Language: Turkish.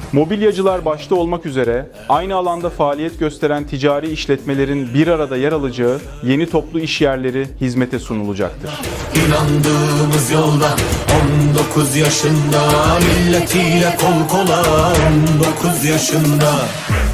Mobilyacılar başta olmak üzere aynı alanda faaliyet gösteren ticari işletmelerin bir arada yer alacağı yeni toplu iş yerleri hizmete sunulacaktır. İnandığımız yolda 19 yaşında milletiyle kol kola 19 yaşında